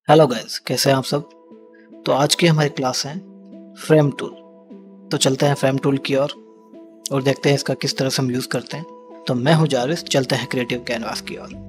Hello guys, कैसे हैं आप सब। तो आज की हमारी क्लास है फ्रेम टूल। तो चलते हैं फ्रेम टूल की ओर और देखते हैं इसका किस तरह से हम यूज़ करते हैं। तो मैं हूं जारिस, चलते हैं क्रिएटिव कैनवास की ओर।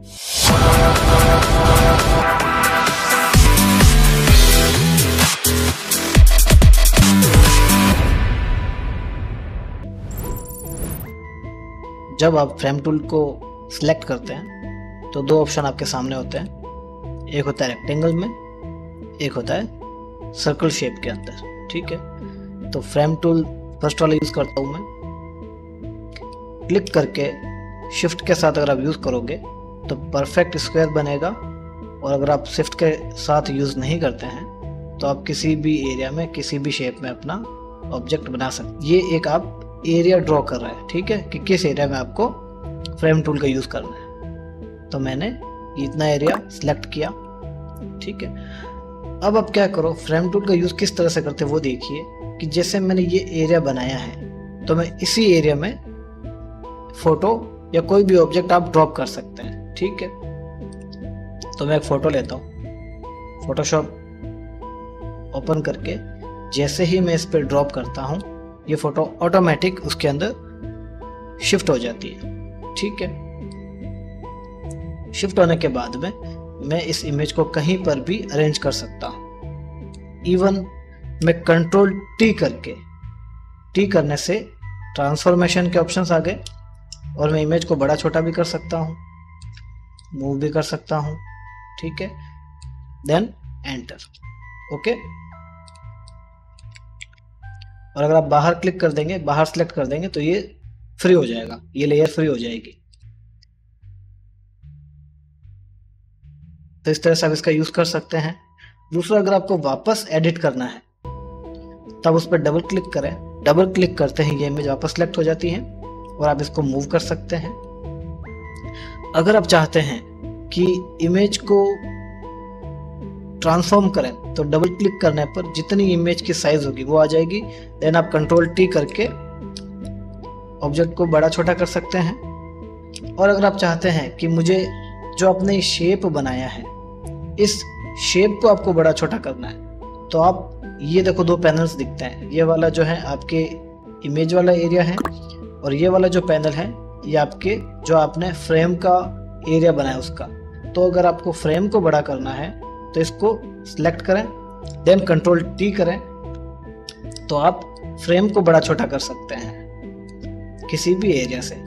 जब आप फ्रेम टूल को सिलेक्ट करते हैं तो दो ऑप्शन आपके सामने होते हैं। एक होता है रेक्टेंगल में, एक होता है सर्कल शेप के अंदर। ठीक है, तो फ्रेम टूल फर्स्ट वाला यूज करता हूं मैं। क्लिक करके शिफ्ट के साथ अगर आप यूज करोगे तो परफेक्ट स्क्वायर बनेगा, और अगर आप शिफ्ट के साथ यूज नहीं करते हैं तो आप किसी भी एरिया में किसी भी शेप में अपना ऑब्जेक्ट बना सकते। ये एक आप एरिया ड्रॉ कर रहे हैं, ठीक है, कि किस एरिया में आपको फ्रेम टूल का यूज करना है। तो मैंने इतना एरिया सिलेक्ट किया। ठीक है, अब आप क्या करो, फ्रेम टूल का यूज किस तरह से करते हैं वो देखिए। कि जैसे मैंने ये एरिया बनाया है तो मैं इसी एरिया में फोटो या कोई भी ऑब्जेक्ट आप ड्रॉप कर सकते हैं। ठीक है, तो मैं एक फोटो लेता हूँ, फोटोशॉप ओपन करके जैसे ही मैं इस पर ड्रॉप करता हूँ ये फोटो ऑटोमेटिक उसके अंदर शिफ्ट हो जाती है। ठीक है, शिफ्ट होने के बाद में मैं इस इमेज को कहीं पर भी अरेंज कर सकता हूँ। इवन मैं कंट्रोल टी करने से ट्रांसफॉर्मेशन के ऑप्शंस आ गए, और मैं इमेज को बड़ा छोटा भी कर सकता हूँ, मूव भी कर सकता हूँ। ठीक है, देन एंटर। ओके, और अगर आप बाहर क्लिक कर देंगे, बाहर सेलेक्ट कर देंगे तो ये फ्री हो जाएगा, ये लेयर फ्री हो जाएगी। तो इस तरह से आप इसका यूज कर सकते हैं। दूसरा, अगर आपको वापस एडिट करना है तब उस पर डबल क्लिक करें। डबल क्लिक करते ही ये इमेज वापस सेलेक्ट हो जाती है और आप इसको मूव कर सकते हैं। अगर आप चाहते हैं कि इमेज को ट्रांसफॉर्म करें तो डबल क्लिक करने पर जितनी इमेज की साइज होगी वो आ जाएगी। देन आप कंट्रोल टी करके ऑब्जेक्ट को बड़ा छोटा कर सकते हैं। और अगर आप चाहते हैं कि मुझे जो आपने शेप बनाया है इस शेप को आपको बड़ा छोटा करना है, तो आप ये देखो दो पैनल्स दिखते हैं। ये वाला जो है आपके इमेज वाला एरिया है, और ये वाला जो पैनल है ये आपके जो आपने फ्रेम का एरिया बनाया उसका। तो अगर आपको फ्रेम को बड़ा करना है तो इसको सिलेक्ट करें, देन कंट्रोल टी करें तो आप फ्रेम को बड़ा छोटा कर सकते हैं किसी भी एरिया से।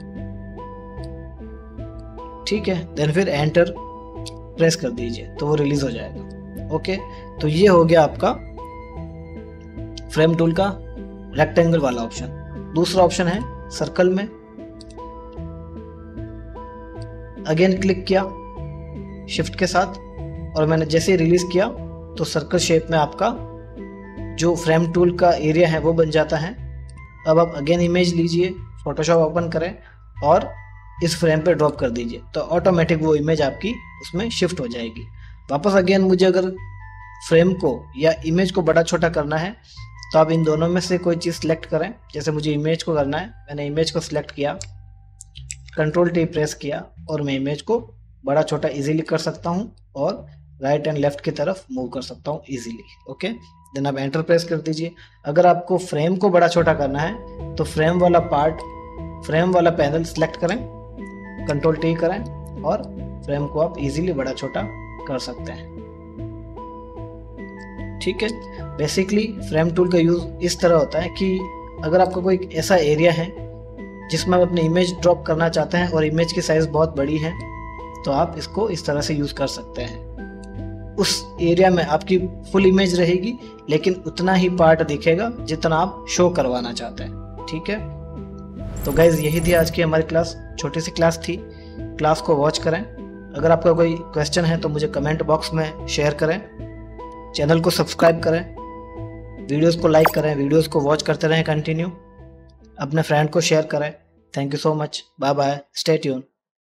ठीक है, देन फिर एंटर प्रेस कर दीजिए तो वो रिलीज हो जाएगा। ओके, तो ये हो गया आपका फ्रेम टूल का रेक्टेंगल वाला ऑप्शन। दूसरा ऑप्शन है सर्कल में। अगेन क्लिक किया शिफ्ट के साथ, और मैंने जैसे ही रिलीज किया तो सर्कल शेप में आपका जो फ्रेम टूल का एरिया है वो बन जाता है। अब आप अगेन इमेज लीजिए, फोटोशॉप ओपन करें और इस फ्रेम पे ड्रॉप कर दीजिए तो ऑटोमेटिक वो इमेज आपकी उसमें शिफ्ट हो जाएगी। वापस अगेन मुझे अगर फ्रेम को या इमेज को बड़ा छोटा करना है तो आप इन दोनों में से कोई चीज़ सिलेक्ट करें। जैसे मुझे इमेज को करना है, मैंने इमेज को सिलेक्ट किया, कंट्रोल टी प्रेस किया और मैं इमेज को बड़ा छोटा इजीली कर सकता हूँ और राइट एंड लेफ्ट की तरफ मूव कर सकता हूँ इजीली। ओके, देन आप एंटर प्रेस कर दीजिए। अगर आपको फ्रेम को बड़ा छोटा करना है तो फ्रेम वाला पार्ट, फ्रेम वाला पैनल सिलेक्ट करें, कंट्रोल टी करें और फ्रेम को आप इजीली बड़ा छोटा कर सकते हैं। ठीक है, बेसिकली फ्रेम टूल का यूज इस तरह होता है कि अगर आपका कोई ऐसा एरिया है जिसमें आप अपनी इमेज ड्रॉप करना चाहते हैं और इमेज की साइज बहुत बड़ी है तो आप इसको इस तरह से यूज कर सकते हैं। उस एरिया में आपकी फुल इमेज रहेगी लेकिन उतना ही पार्ट दिखेगा जितना आप शो करवाना चाहते हैं। ठीक है, तो गाइज यही थी आज की हमारी क्लास। छोटी सी क्लास थी, क्लास को वॉच करें। अगर आपका कोई क्वेश्चन है तो मुझे कमेंट बॉक्स में शेयर करें। चैनल को सब्सक्राइब करें, वीडियोस को लाइक करें, वीडियोस को वॉच करते रहें कंटिन्यू। अपने फ्रेंड को शेयर करें। Thank you so much, bye bye, stay tune.